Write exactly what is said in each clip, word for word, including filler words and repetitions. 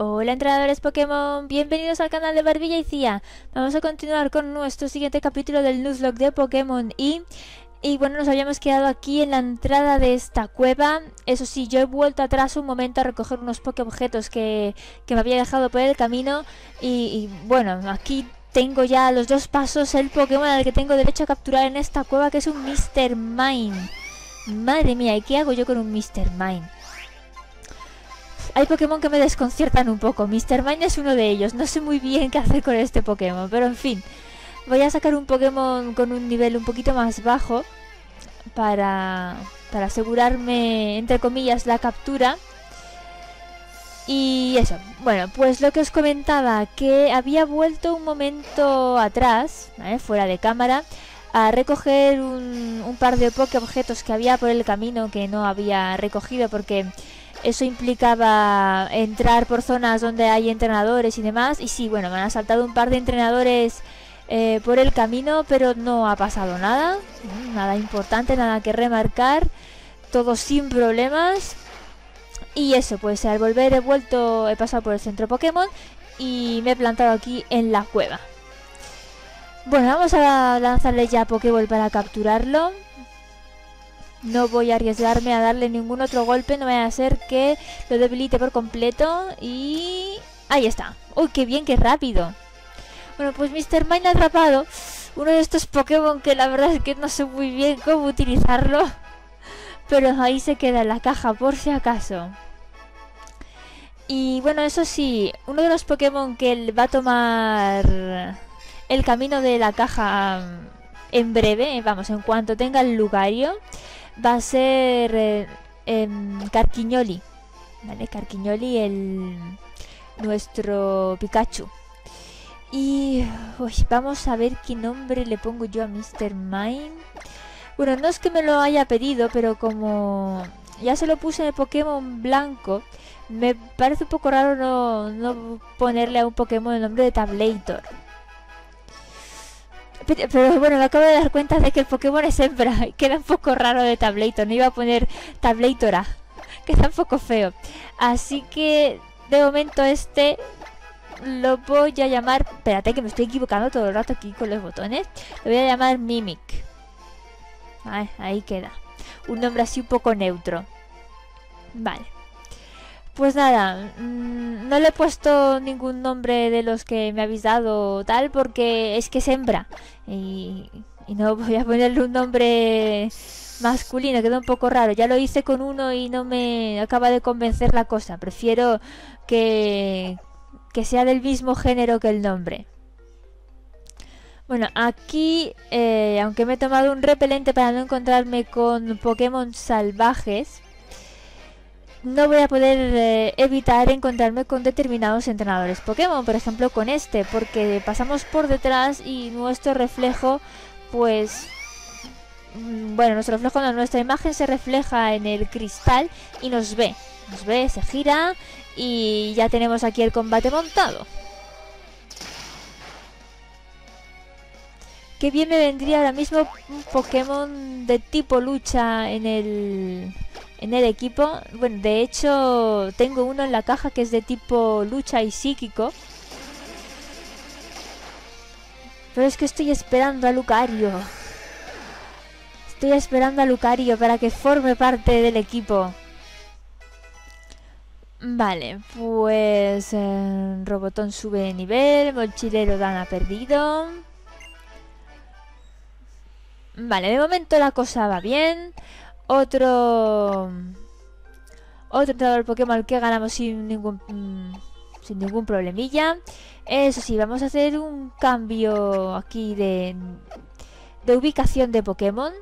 Hola entrenadores Pokémon, bienvenidos al canal de Barbilla y Cía. Vamos a continuar con nuestro siguiente capítulo del Nuzlocke de Pokémon Y. Y bueno, nos habíamos quedado aquí en la entrada de esta cueva. Eso sí, yo he vuelto atrás un momento a recoger unos Pokéobjetos que, que me había dejado por el camino. Y, y bueno, aquí tengo ya a los dos pasos el Pokémon al que tengo derecho a capturar en esta cueva, que es un míster Mime. Madre mía, ¿y qué hago yo con un míster Mime? Hay Pokémon que me desconciertan un poco. míster Mime es uno de ellos. No sé muy bien qué hacer con este Pokémon, pero en fin. Voy a sacar un Pokémon con un nivel un poquito más bajo para, para asegurarme, entre comillas, la captura. Y eso. Bueno, pues lo que os comentaba, que había vuelto un momento atrás, ¿vale?, fuera de cámara, a recoger un, un par de Pokéobjetos que había por el camino que no había recogido porque eso implicaba entrar por zonas donde hay entrenadores y demás. Y sí, bueno, me han asaltado un par de entrenadores eh, por el camino, pero no ha pasado nada. Nada importante, nada que remarcar. Todo sin problemas. Y eso, pues al volver he vuelto, he pasado por el centro Pokémon y me he plantado aquí en la cueva. Bueno, vamos a lanzarle ya Pokéball para capturarlo. No voy a arriesgarme a darle ningún otro golpe, no vaya a ser que lo debilite por completo. Y ahí está. ¡Uy, qué bien, qué rápido! Bueno, pues míster Mime ha atrapado uno de estos Pokémon que la verdad es que no sé muy bien cómo utilizarlo. Pero ahí se queda en la caja por si acaso. Y bueno, eso sí, uno de los Pokémon que va a tomar el camino de la caja en breve, vamos, en cuanto tenga el Lucario, va a ser eh, eh, Carquiñoli, ¿vale? Carquiñoli, el nuestro Pikachu. Y uy, vamos a ver qué nombre le pongo yo a míster Mime. Bueno, no es que me lo haya pedido, pero como ya se lo puse en el Pokémon blanco, me parece un poco raro no, no ponerle a un Pokémon el nombre de Tablator. Pero bueno, me acabo de dar cuenta de que el Pokémon es hembra. Queda un poco raro de Tablator. No iba a poner Tablatora. Queda un poco feo. Así que de momento este lo voy a llamar... Espérate que me estoy equivocando todo el rato aquí con los botones. Lo voy a llamar Mimic. Ay, ahí queda. Un nombre así un poco neutro. Vale. Pues nada, mmm, no le he puesto ningún nombre de los que me habéis dado tal, porque es que es hembra. Y, y no voy a ponerle un nombre masculino, queda un poco raro. Ya lo hice con uno y no me acaba de convencer la cosa. Prefiero que, que sea del mismo género que el nombre. Bueno, aquí, eh, aunque me he tomado un repelente para no encontrarme con Pokémon salvajes, no voy a poder eh, evitar encontrarme con determinados entrenadores Pokémon, por ejemplo con este, porque pasamos por detrás y nuestro reflejo, pues, mmm, bueno, nuestro reflejo no, nuestra imagen se refleja en el cristal y nos ve, nos ve, se gira y ya tenemos aquí el combate montado. Qué bien me vendría ahora mismo un Pokémon de tipo lucha en el... en el equipo. Bueno, de hecho tengo uno en la caja que es de tipo lucha y psíquico. Pero es que estoy esperando a Lucario. Estoy esperando a Lucario para que forme parte del equipo. Vale, pues eh, Robotón sube de nivel, Mochilero Dan ha perdido. Vale, de momento la cosa va bien. Otro Otro entrenador Pokémon que ganamos sin ningún Sin ningún problemilla. Eso sí, vamos a hacer un cambio aquí de De ubicación de Pokémon,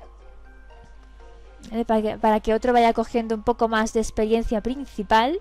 ¿vale? para, que, para que otro vaya cogiendo un poco más de experiencia principal.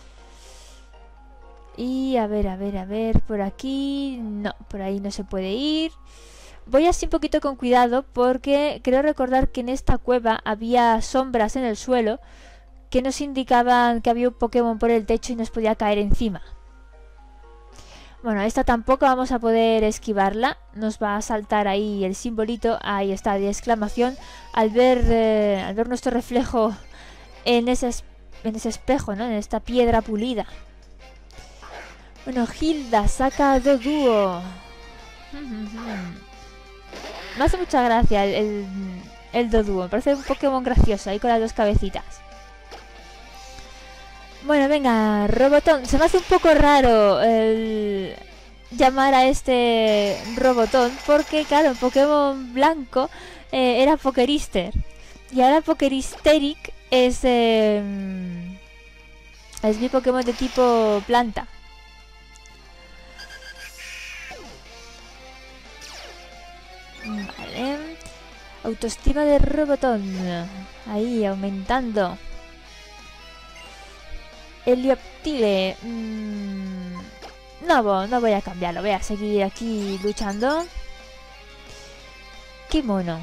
Y a ver, a ver, a ver, por aquí no, por ahí no se puede ir. Voy así un poquito con cuidado porque creo recordar que en esta cueva había sombras en el suelo que nos indicaban que había un Pokémon por el techo y nos podía caer encima. Bueno, esta tampoco vamos a poder esquivarla. Nos va a saltar ahí el simbolito, ahí está, de exclamación, al ver, eh, al ver nuestro reflejo en ese, en ese espejo, ¿no? En esta piedra pulida. Bueno, Hilda saca Doduo. Me hace mucha gracia el, el, el Doduo. Me parece un Pokémon gracioso ahí con las dos cabecitas. Bueno, venga, Robotón. Se me hace un poco raro el llamar a este Robotón porque, claro, en Pokémon blanco eh, era Pokerister. Y ahora Pokeristeric es, eh, es mi Pokémon de tipo planta. Vale. Autoestima de Robotón. Ahí, aumentando. Helioptile. Mm, no, no voy a cambiarlo. Voy a seguir aquí luchando. Qué mono.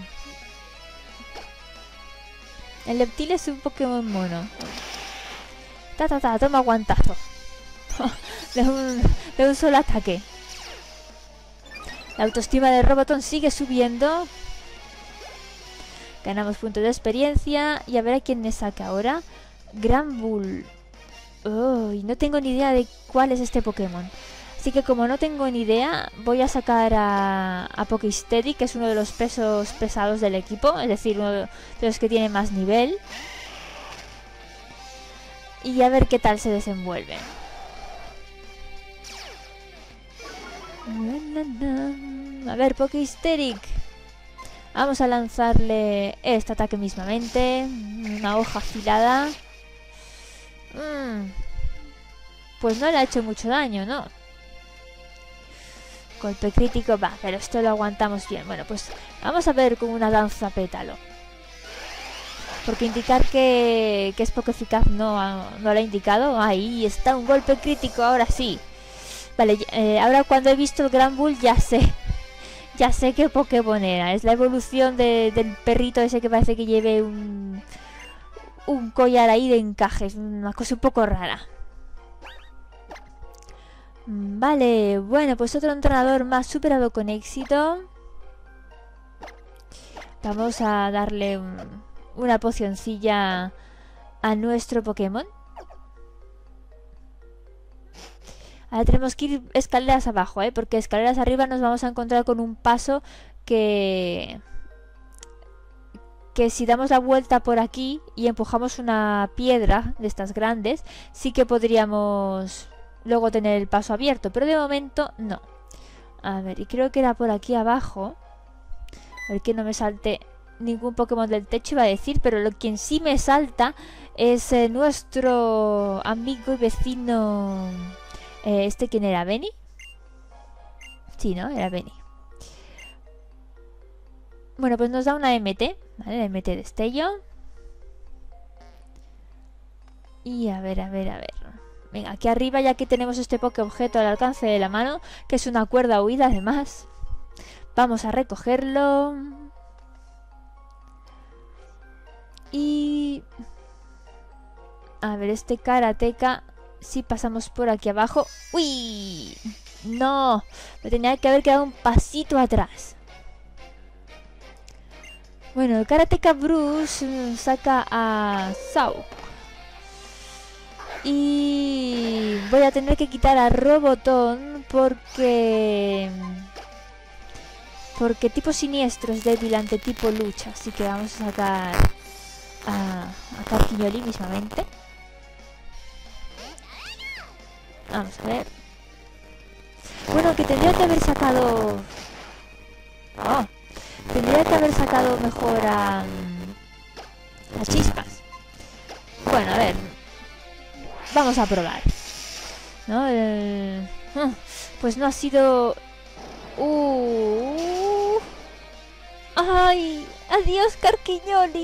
Helioptile es un Pokémon mono. Ta, ta, ta, toma guantazo. de, un, de un solo ataque. La autoestima de Robotón sigue subiendo. Ganamos puntos de experiencia. Y a ver a quién me saca ahora. Granbull. Oh, y no tengo ni idea de cuál es este Pokémon. Así que como no tengo ni idea, voy a sacar a, a Pokesteady, que es uno de los pesos pesados del equipo. Es decir, uno de los que tiene más nivel. Y a ver qué tal se desenvuelve. A ver, Pokesteric. Vamos a lanzarle este ataque mismamente. Una hoja afilada. Mm. Pues no le ha hecho mucho daño, ¿no? Golpe crítico, va, pero esto lo aguantamos bien. Bueno, pues vamos a ver con una danza pétalo. Porque indicar que, que es poco eficaz no, no lo ha indicado. Ahí está un golpe crítico, ahora sí. Vale, eh, ahora cuando he visto el Granbull ya sé. Ya sé qué Pokémon era. Es la evolución de, del perrito ese que parece que lleve un... un collar ahí de encajes. Una cosa un poco rara. Vale, bueno, pues otro entrenador más superado con éxito. Vamos a darle un, una pocioncilla a nuestro Pokémon. Ahora tenemos que ir escaleras abajo, ¿eh? Porque escaleras arriba nos vamos a encontrar con un paso que... que si damos la vuelta por aquí y empujamos una piedra de estas grandes, sí que podríamos luego tener el paso abierto, pero de momento no. A ver, y creo que era por aquí abajo. A ver que no me salte ningún Pokémon del techo, iba a decir, pero lo quien sí me salta es eh, nuestro amigo y vecino... Eh, ¿Este quién era? ¿Benny? Sí, ¿no? Era Benny. Bueno, pues nos da una M T, ¿vale? M T destello. Y a ver, a ver, a ver. Venga, aquí arriba ya que tenemos este Poké objeto al alcance de la mano, que es una cuerda huida además. Vamos a recogerlo. Y... a ver, este Karateka, si pasamos por aquí abajo... ¡Uy! No, me tenía que haber quedado un pasito atrás. Bueno, el Karateka Bruce saca a Sau. Y voy a tener que quitar a Robotón porque... porque tipo siniestro es débil ante tipo lucha. Así que vamos a sacar a, a Carquiñoli mismamente. Vamos a ver. Bueno, que tendría que haber sacado... Oh, tendría que haber sacado mejor a... a Chispas. Bueno, a ver... vamos a probar. ¿No? El... Pues no ha sido... Uh... ¡Ay! ¡Adiós, Carquiñoli!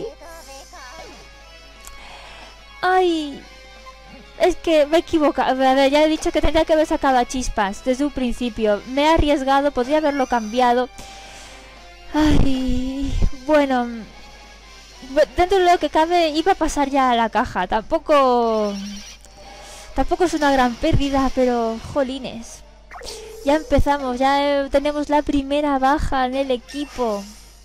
¡Ay! Es que me he equivocado. A ver, ya he dicho que tendría que haber sacado a Chispas desde un principio. Me he arriesgado, podría haberlo cambiado. Ay... Bueno... dentro de lo que cabe iba a pasar ya a la caja. Tampoco... Tampoco es una gran pérdida, pero... jolines. Ya empezamos, ya eh, tenemos la primera baja en el equipo.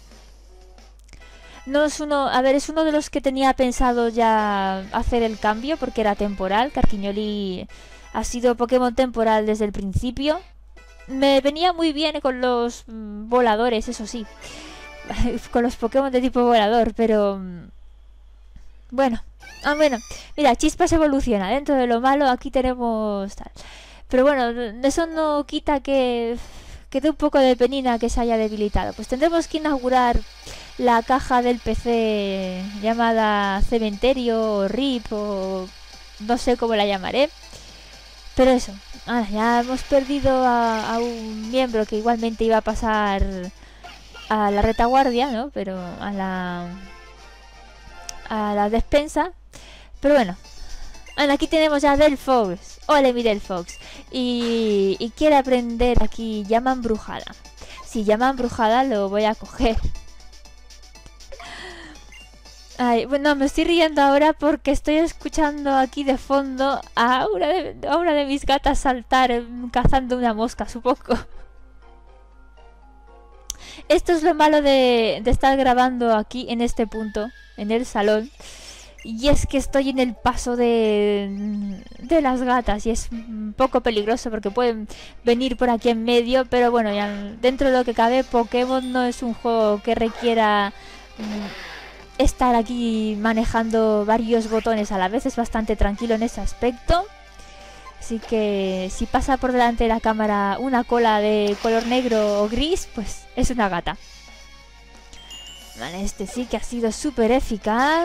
No es uno... A ver, es uno de los que tenía pensado ya hacer el cambio, porque era temporal. Carquiñoli Ha sido Pokémon temporal desde el principio. Me venía muy bien con los mm, voladores, eso sí. Con los Pokémon de tipo volador, pero... Mm, bueno. Ah, bueno. Mira, Chispas evoluciona. Dentro de lo malo, aquí tenemos tal. Pero bueno, eso no quita que... que dé un poco de penina que se haya debilitado. Pues tendremos que inaugurar la caja del P C llamada Cementerio o R I P o... no sé cómo la llamaré. Pero eso, ah, ya hemos perdido a, a un miembro que igualmente iba a pasar a la retaguardia, ¿no? Pero a la a la despensa. Pero bueno, bueno, aquí tenemos ya Del Fox. Hola, mi Del Fox. Y, y quiere aprender aquí llama embrujada. Si llama embrujada lo voy a coger. Ay, bueno, me estoy riendo ahora porque estoy escuchando aquí de fondo a una de, a una de mis gatas saltar eh, cazando una mosca, supongo. Esto es lo malo de, de estar grabando aquí en este punto, en el salón. Y es que estoy en el paso de, de las gatas y es un poco peligroso porque pueden venir por aquí en medio. Pero bueno, ya dentro de lo que cabe, Pokémon no es un juego que requiera... Mmm, estar aquí manejando varios botones a la vez. Es bastante tranquilo en ese aspecto. Así que si pasa por delante de la cámara una cola de color negro o gris, pues es una gata. Vale, este sí que ha sido súper eficaz.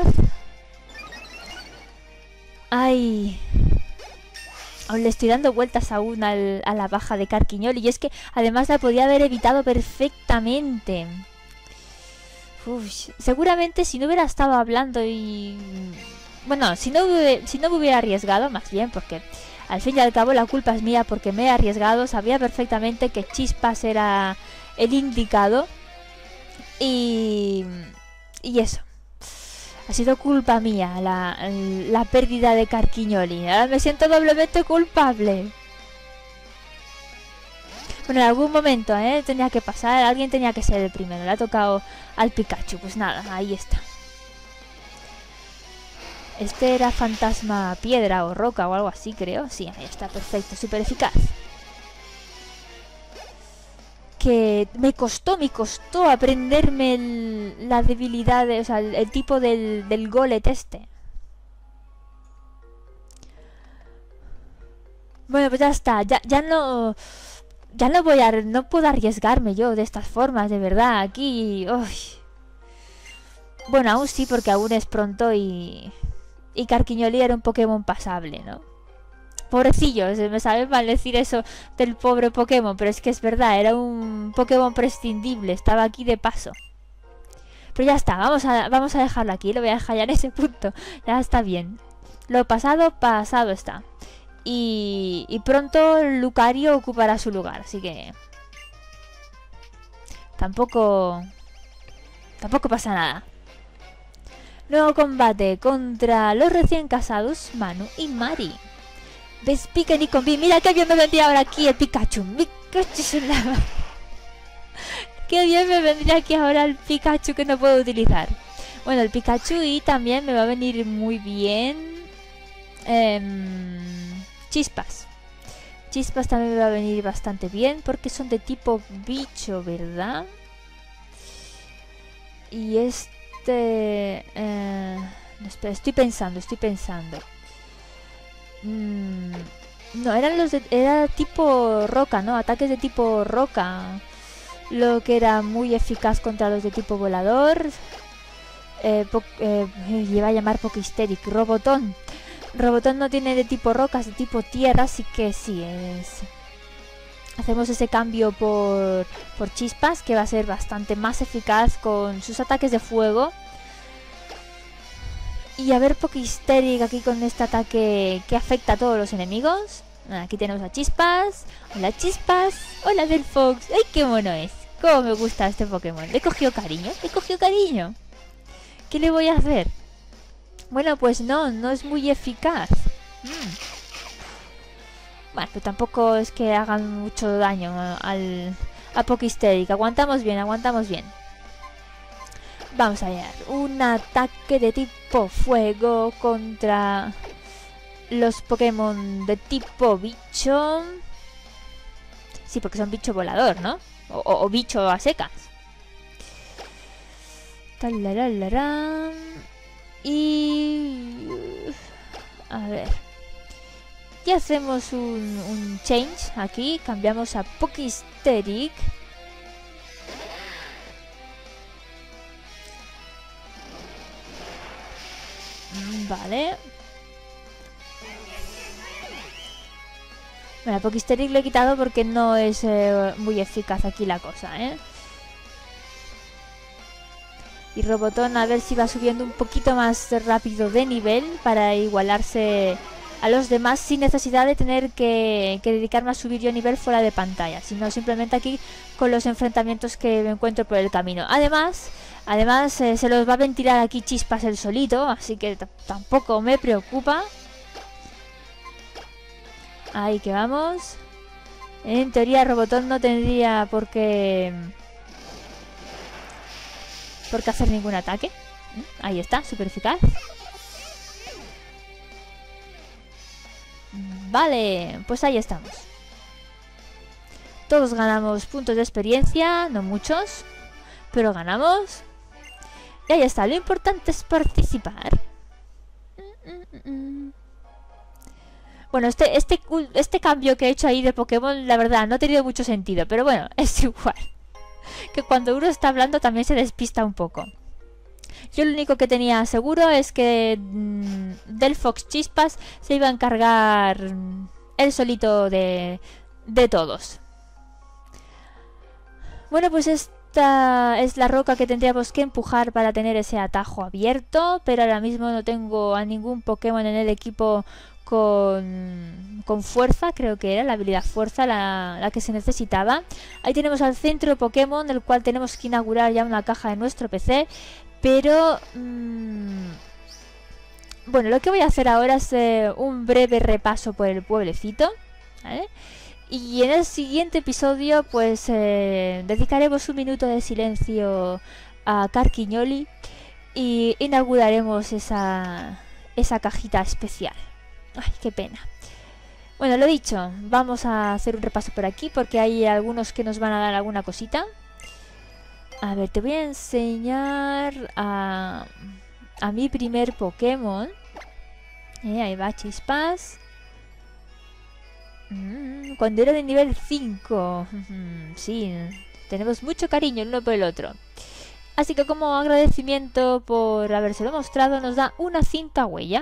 Ay, aún le estoy dando vueltas aún al, a la baja de Carquiñol. Y es que además la podía haber evitado perfectamente. Uf, seguramente si no hubiera estado hablando y... Bueno, si no, si no me hubiera arriesgado, más bien, porque al fin y al cabo la culpa es mía porque me he arriesgado. Sabía perfectamente que Chispas era el indicado. Y... Y eso. Ha sido culpa mía la, la pérdida de Carquiñoli. Ahora me siento doblemente culpable. Bueno, en algún momento, ¿eh? Tenía que pasar, alguien tenía que ser el primero. Le ha tocado al Pikachu, pues nada, ahí está. Este era fantasma piedra o roca o algo así, creo. Sí, ahí está, perfecto, súper eficaz. Que me costó, me costó aprenderme el, la debilidad, de, o sea, el, el tipo del, del Golett este. Bueno, pues ya está, ya, ya no... Ya no voy a... No puedo arriesgarme yo de estas formas, de verdad. Aquí... Uy. Bueno, aún sí, porque aún es pronto y... Y Carquiñoli era un Pokémon pasable, ¿no? Pobrecillo, se me sabe mal decir eso del pobre Pokémon, pero es que es verdad, era un Pokémon prescindible, estaba aquí de paso. Pero ya está, vamos a, vamos a dejarlo aquí, lo voy a dejar ya en ese punto. Ya está bien. Lo pasado, pasado está. Y, y pronto Lucario ocupará su lugar, así que... Tampoco... Tampoco pasa nada. Nuevo combate contra los recién casados Manu y Mari. ¿Ves? Piquen y conviven. Mira qué bien me vendría ahora aquí el Pikachu. Qué bien me vendría aquí ahora el Pikachu que no puedo utilizar. Bueno, el Pikachu y también me va a venir muy bien... Eh, Chispas. Chispas también me va a venir bastante bien porque son de tipo bicho, ¿verdad? Y este... Eh, no, espera, estoy pensando, estoy pensando. Mm, no, eran los de... Era tipo roca, ¿no? Ataques de tipo roca. Lo que era muy eficaz contra los de tipo volador. Eh, eh, iba a llamar Pokésteric. Robotón. Robotón no tiene de tipo rocas, de tipo tierra, así que sí, es... Hacemos ese cambio por, por Chispas, que va a ser bastante más eficaz con sus ataques de fuego. Y a ver Pokésteric aquí con este ataque que afecta a todos los enemigos. Aquí tenemos a Chispas. Hola Chispas. Hola Del Fox. ¡Ay, qué mono es! Cómo me gusta este Pokémon. Le cogió cariño, le cogió cariño. ¿Qué le voy a hacer? Bueno, pues no, no es muy eficaz. Mm. Bueno, pero tampoco es que hagan mucho daño al, a Pokésteric. Aguantamos bien, aguantamos bien. Vamos a ver. Un ataque de tipo fuego contra los Pokémon de tipo bicho. Sí, porque son bicho volador, ¿no? O, o, o bicho a secas. Talaralaram. Y... a ver. Y hacemos un, un change aquí. Cambiamos a Pokésteric. Vale. Bueno, Pokésteric lo he quitado porque no es eh, muy eficaz aquí la cosa, ¿eh? Y Robotón a ver si va subiendo un poquito más rápido de nivel para igualarse a los demás sin necesidad de tener que, que dedicarme a subir yo nivel fuera de pantalla, sino simplemente aquí con los enfrentamientos que me encuentro por el camino. Además, además eh, se los va a ventilar aquí chispas el solito, así que tampoco me preocupa. Ahí que vamos. En teoría Robotón no tendría por qué... por qué hacer ningún ataque. Ahí está, súper eficaz. Vale, pues ahí estamos. Todos ganamos puntos de experiencia, no muchos, pero ganamos. Y ahí está, lo importante es participar. Bueno, este, este, este cambio que he hecho ahí de Pokémon, la verdad, no ha tenido mucho sentido, pero bueno, es igual. Que cuando uno está hablando también se despista un poco. Yo lo único que tenía seguro es que mmm, Delphox Chispas se iba a encargar mmm, él solito de, de todos. Bueno, pues esta es la roca que tendríamos que empujar para tener ese atajo abierto, pero ahora mismo no tengo a ningún Pokémon en el equipo con, con fuerza, creo que era la habilidad fuerza la, la que se necesitaba. Ahí tenemos al centro Pokémon, del cual tenemos que inaugurar ya una caja en nuestro P C. Pero mmm, bueno, lo que voy a hacer ahora es eh, un breve repaso por el pueblecito, ¿vale? Y en el siguiente episodio pues eh, dedicaremos un minuto de silencio a Carquiñoli y inauguraremos esa, esa cajita especial. Ay, qué pena. Bueno, lo dicho, vamos a hacer un repaso por aquí porque hay algunos que nos van a dar alguna cosita. A ver, te voy a enseñar a, a mi primer Pokémon. Eh, ahí va, Chispas. Mm, cuando era de nivel cinco. Mm, sí, tenemos mucho cariño el uno por el otro. Así que como agradecimiento por habérselo mostrado, nos da una cinta huella.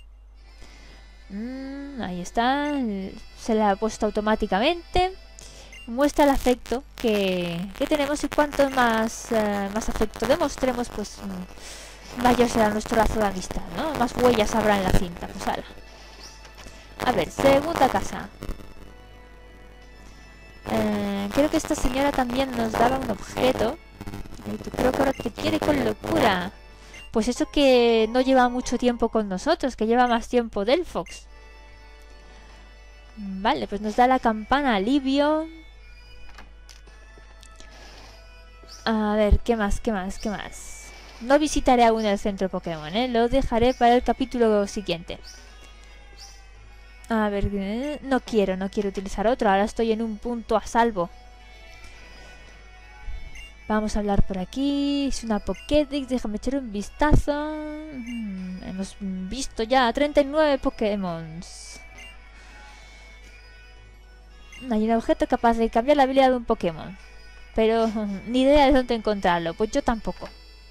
Mm, ahí está. Se la ha puesto automáticamente. Muestra el afecto que, que tenemos y cuanto más, uh, más afecto demostremos, pues um, mayor será nuestro lazo de amistad, ¿no? Más huellas habrá en la cinta, pues ala. A ver, segunda casa. Eh, creo que esta señora también nos daba un objeto. Y creo que ahora te quiere con locura. Pues eso que no lleva mucho tiempo con nosotros, que lleva más tiempo Delphox. Vale, pues nos da la campana alivio. A ver, ¿qué más? ¿Qué más? ¿Qué más? No visitaré aún el centro Pokémon, ¿eh? Lo dejaré para el capítulo siguiente. A ver, eh, no quiero, no quiero utilizar otro. Ahora estoy en un punto a salvo. Vamos a hablar por aquí. Es una Pokédex, déjame echar un vistazo. Hmm, hemos visto ya treinta y nueve Pokémon. Hay un objeto capaz de cambiar la habilidad de un Pokémon. Pero ni idea de dónde encontrarlo. Pues yo tampoco.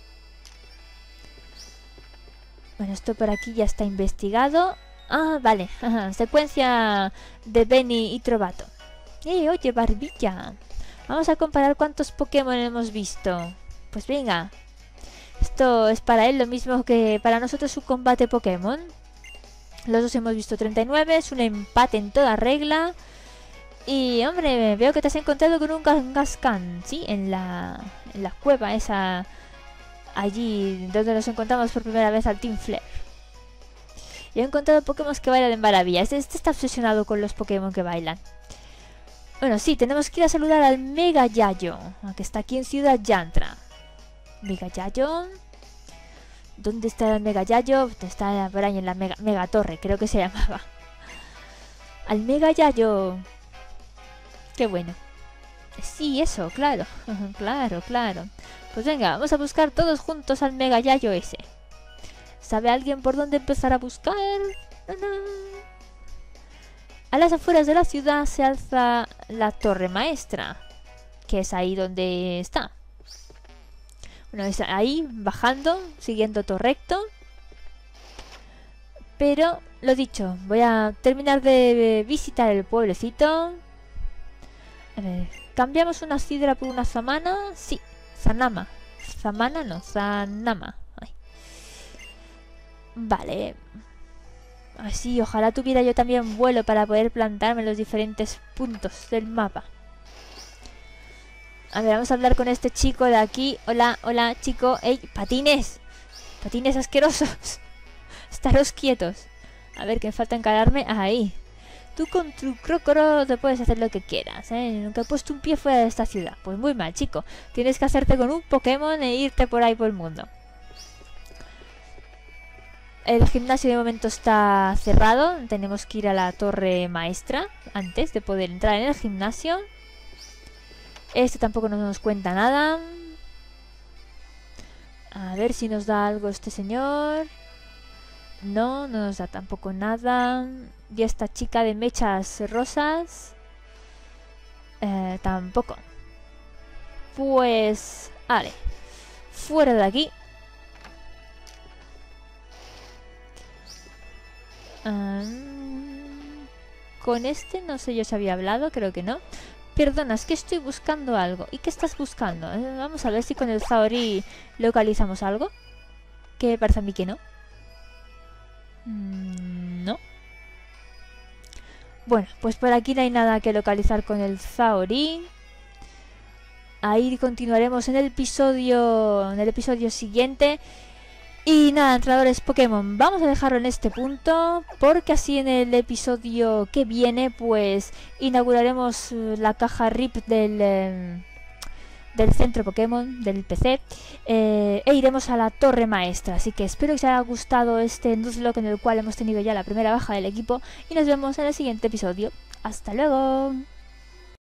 Bueno, esto por aquí ya está investigado. Ah, vale. Ajá. Secuencia de Benny y Trovato. Eh, oye, Barbilla. Vamos a comparar cuántos Pokémon hemos visto. Pues venga. Esto es para él lo mismo que para nosotros un combate Pokémon. Los dos hemos visto treinta y nueve. Es un empate en toda regla. Y hombre, veo que te has encontrado con un Kangaskhan, ¿sí? En la, en la cueva esa, allí donde nos encontramos por primera vez al Team Flare. Y he encontrado Pokémon que bailan en maravilla. Este, este está obsesionado con los Pokémon que bailan. Bueno, sí, tenemos que ir a saludar al Mega Yayo, que está aquí en Ciudad Yantra. Mega Yayo. ¿Dónde está el Mega Yayo? Está por ahí en la Mega, Mega Torre, creo que se llamaba. Al Mega Yayo. Qué bueno. Sí, eso, claro. Claro, claro. Pues venga, vamos a buscar todos juntos al Mega Yayo ese. ¿Sabe alguien por dónde empezar a buscar? A las afueras de la ciudad se alza la Torre Maestra, que es ahí donde está. Bueno, es ahí, bajando, siguiendo todo recto. Pero, lo dicho, voy a terminar de visitar el pueblecito. A ver, ¿cambiamos una sidra por una zamana? Sí, zanama. Zamana no, zanama. Ay. Vale. Así, ojalá tuviera yo también vuelo para poder plantarme en los diferentes puntos del mapa. A ver, vamos a hablar con este chico de aquí. Hola, hola, chico. ¡Ey, patines! Patines asquerosos. Estaros quietos. A ver, que me falta encararme. Ahí. Tú con tu crocoro te puedes hacer lo que quieras, ¿eh? Nunca he puesto un pie fuera de esta ciudad. Pues muy mal, chico. Tienes que hacerte con un Pokémon e irte por ahí por el mundo. El gimnasio de momento está cerrado. Tenemos que ir a la Torre Maestra antes de poder entrar en el gimnasio. Este tampoco nos cuenta nada. A ver si nos da algo este señor. No, no nos da tampoco nada. Y esta chica de mechas rosas eh, tampoco. Pues... vale. Fuera de aquí. Um, con este no sé yo si había hablado, creo que no. Perdona, es que estoy buscando algo. ¿Y qué estás buscando? Eh, vamos a ver si con el Zaori localizamos algo. Que parece a mí que no. Mm, no. Bueno, pues por aquí no hay nada que localizar con el Zaori. Ahí continuaremos en el episodio, en el episodio siguiente. Y nada, entrenadores Pokémon, vamos a dejarlo en este punto, porque así en el episodio que viene, pues inauguraremos la caja R I P del, eh, del centro Pokémon, del P C, eh, e iremos a la Torre Maestra. Así que espero que os haya gustado este Nuzlocke en el cual hemos tenido ya la primera baja del equipo, y nos vemos en el siguiente episodio. ¡Hasta luego!